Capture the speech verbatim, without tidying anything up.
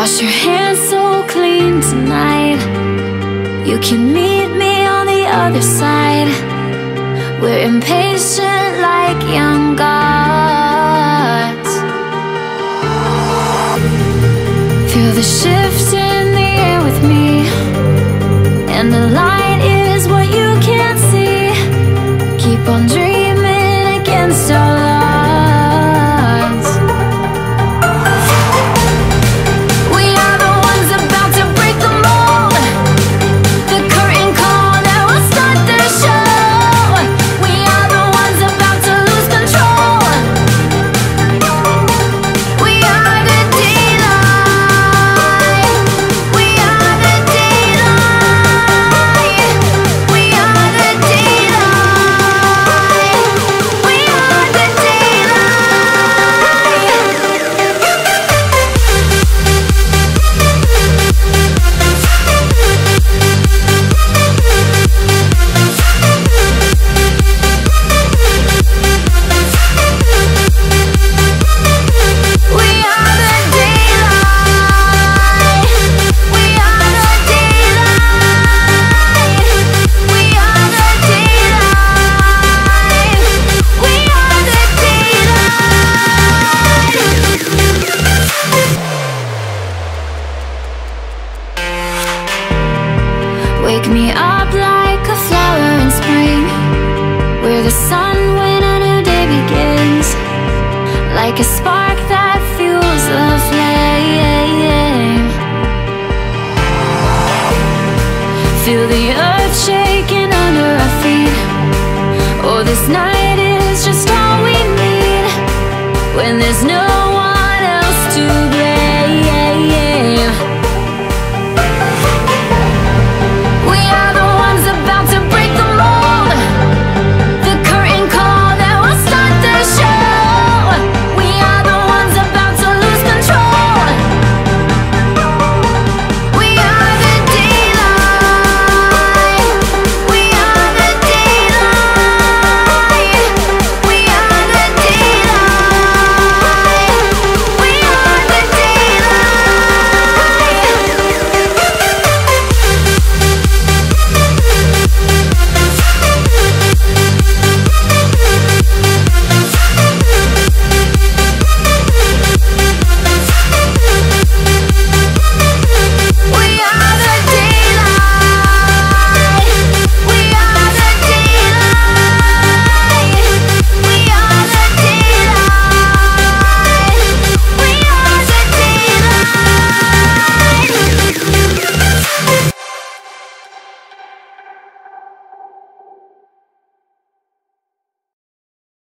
Wash your hands so clean tonight. You can meet me on the other side. We're impatient like young gods. Feel the shift in the air with me, and the light is what you can't see. Keep on dreaming against all odds. We are the ones about to break the mold. The curtain call that will start the show. We are the ones about to lose control. We are the daylight. We are the daylight. We are the daylight. We are the wake me up like a flower in spring. We're the sun when a new day begins, like a spark that fuels the flame. Feel the earth shaking under our feet. Oh, this night